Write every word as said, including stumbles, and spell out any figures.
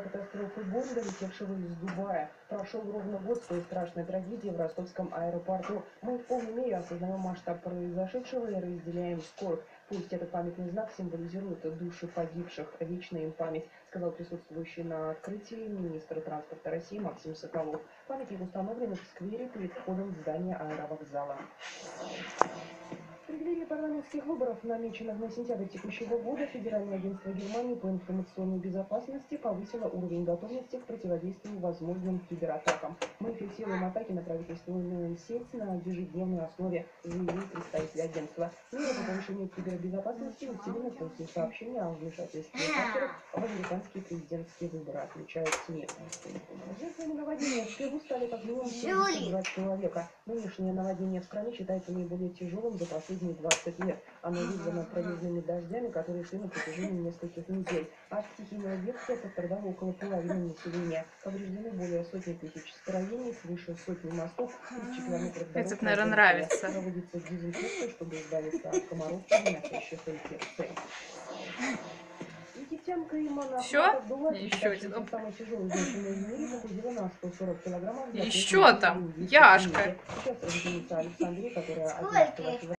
авиакатастрофы Боинга, летевшего из Дубая. Прошел ровно год с той страшной трагедии в ростовском аэропорту. Мы в полной мере осознаем масштаб произошедшего и разделяем скорбь. Пусть этот памятный знак символизирует души погибших. Вечная им память, сказал присутствующий на открытии министр транспорта России Максим Соколов. Памятник установлен в сквере перед входом в здание аэровокзала. В преддверии парламентских выборов, намеченных на сентябрь текущего года, Федеральное агентство Германии по информационной безопасности повысило уровень готовности к противодействию возможным кибератакам. Мы фиксируем атаки на правительственную сеть на ежедневной основе, заявил представитель агентства. Меры по повышению кибербезопасности усилены после сообщения о вмешательстве хакеров в американские президентские выборы, отмечают СМИ. Жертвами наводнения в Перу стали как минимум семьдесят два человека. Нынешнее наводнение в стране считается наиболее тяжелым за последние двадцать лет. Оно вызвано проливными дождями, которые шли на протяжении нескольких недель. От стихийного бедствия пострадало около половины населения. Повреждены более сотни тысяч строений, свыше сотни мостов, тысячи километров дорог. Это, наверное, нравится. Проводится дезинфекция, чтобы избавиться от комаров, переносящих инфекции. Египтянка Имана Все? Еще один. самой тяжелой женщиной в мире, похудела на сто сорок килограммов. Еще там. Яшка. Сейчас разумеется Александре, которая